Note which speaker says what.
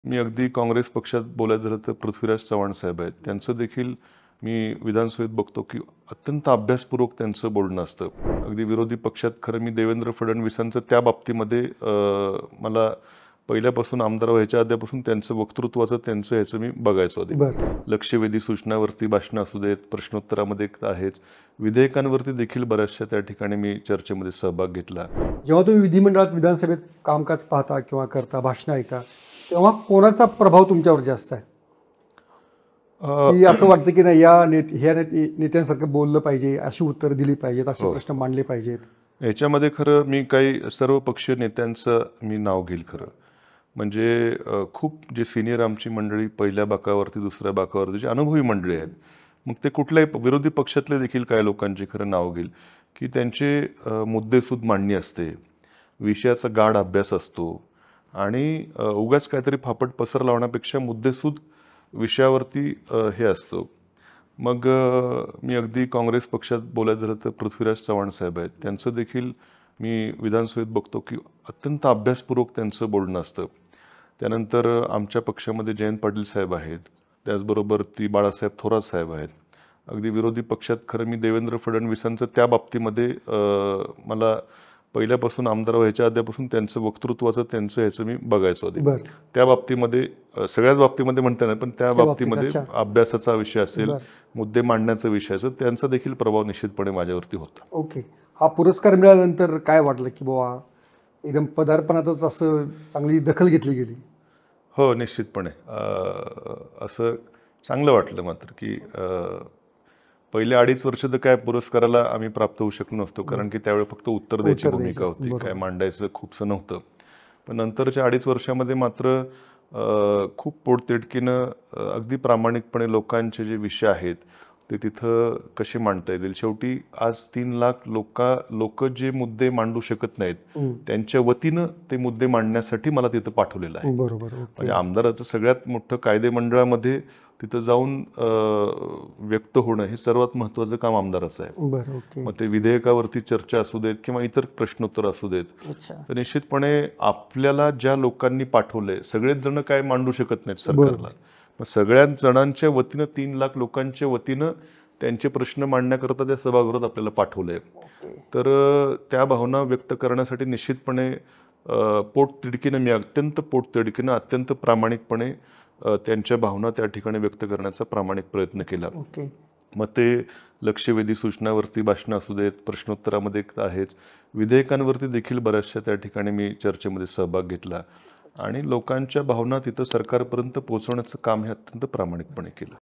Speaker 1: मी अगदी काँग्रेस पक्षात बोलायचं झालं तर पृथ्वीराज चव्हाण साहेब आहेत. त्यांचं देखील मी विधानसभेत बघतो की अत्यंत अभ्यासपूर्वक त्यांचं बोलणं असतं. अगदी विरोधी पक्षात खरं मी देवेंद्र फडणवीसांचं त्या बाबतीमध्ये मला पहिल्यापासून आमदार व्हायच्या आधीपासून त्यांचं वक्तृत्वाचं त्यांचं ह्याचं मी बघायचो आधी. लक्षवेधी सूचनावरती भाषणं असू देत, प्रश्नोत्तरामध्ये आहेच, विधेयकांवरती देखील बऱ्याचशा त्या ठिकाणी मी चर्चेमध्ये सहभाग घेतला.
Speaker 2: जेव्हा तुम्ही विधिमंडळात विधानसभेत कामकाज पाहता किंवा करता, भाषणं ऐकता, तेव्हा कोणाचा प्रभाव तुमच्यावर जास्त आहे? की असं वाटतं की नाही ह्या नेत्यांसारखं बोललं पाहिजे, अशी उत्तरं दिली पाहिजेत, असे प्रश्न मांडले पाहिजेत?
Speaker 1: याच्यामध्ये खरं मी काही सर्वपक्षीय नेत्यांचं मी नाव घेईल. खरं म्हणजे खूप जे सिनियर आमची मंडळी पहिल्या बाकावरती दुसऱ्या बाकावरती जे अनुभवी मंडळी आहेत, मग ते कुठल्याही विरोधी पक्षातले देखील काही लोकांची खरं नाव घेईल की त्यांचे मुद्देसूद मांडणी असते, विषयाचा गाढ अभ्यास असतो आणि उगाच काहीतरी फापट पसर लावण्यापेक्षा मुद्देसूद विषयावरती हे असतं. मग मी अगदी काँग्रेस पक्षात बोलायचं झालं तर पृथ्वीराज चव्हाण साहेब आहेत. त्यांचं देखील मी विधानसभेत बघतो की अत्यंत अभ्यासपूर्वक त्यांचं बोलणं असतं. त्यानंतर आमच्या पक्षामध्ये जयंत पाटील साहेब आहेत, त्याचबरोबर ती बाळासाहेब थोरात साहेब आहेत. अगदी विरोधी पक्षात खरं मी देवेंद्र फडणवीसांचं त्या बाबतीमध्ये मला पहिल्यापासून आमदार व्हायच्या आधीपासून त्यांचं वक्तृत्वाचं त्यांचं ह्याचं मी बघायचो आधी. त्या बाबतीमध्ये सगळ्याच बाबतीमध्ये म्हणता नाही, पण त्या बाबतीमध्ये अभ्यासाचा विषय असेल, मुद्दे मांडण्याचा विषय असेल, त्यांचा देखील प्रभाव निश्चितपणे माझ्यावरती होता.
Speaker 2: ओके. हा पुरस्कार मिळाल्यानंतर काय वाटलं की बाबा एकदम पदार्पणातच असं चांगली दखल घेतली गेली?
Speaker 1: हो, निश्चितपणे असं चांगलं वाटलं मात्र की पहिले 2.5 वर्ष तर काय पुरस्काराला आम्ही प्राप्त होऊ शकलो नसतो, कारण की त्यावेळी फक्त उत्तर द्यायची भूमिका होती, काय मांडायचं खूपसं नव्हतं. पण नंतरच्या 2.5 वर्षामध्ये मात्र खूप पोटतिडकीनं अगदी प्रामाणिकपणे लोकांचे जे विषय आहेत ते तिथं कसे मांडता येतील. शेवटी आज 3 लाख लोक जे मुद्दे मांडू शकत नाहीत, त्यांच्या वतीनं ते मुद्दे मांडण्यासाठी मला तिथं पाठवलेलं आहे. म्हणजे आमदाराचं सगळ्यात मोठं कायदे मंडळामध्ये तिथं जाऊन व्यक्त होणं हे सर्वात महत्त्वाचं काम आमदाराचं आहे. मग ते विधेयकावरती चर्चा असू देत किंवा इतर प्रश्नोत्तर असू देत, तर निश्चितपणे आपल्याला ज्या लोकांनी पाठवलंय, सगळेच जण काय मांडू शकत नाहीत सरकारला. मग सगळ्याच जणांच्या वतीनं 3 लाख लोकांच्या वतीनं त्यांचे प्रश्न मांडण्याकरता त्या सभागृहात आपल्याला पाठवलंय. तर त्या भावना व्यक्त करण्यासाठी निश्चितपणे पोटतिडकीनं मी अत्यंत पोटतिडकीनं अत्यंत प्रामाणिकपणे त्यांच्या भावना त्या ठिकाणी व्यक्त करण्याचा प्रामाणिक प्रयत्न केला. मग ते लक्षवेधी सूचनावरती भाषणं असू देत, प्रश्नोत्तरामध्ये आहेच, विधेयकांवरती देखील बऱ्याचशा त्या ठिकाणी मी चर्चेमध्ये सहभाग घेतला आणि लोकांच्या भावना तिथं सरकारपर्यंत पोहोचवण्याचं काम हे अत्यंत प्रामाणिकपणे केलं.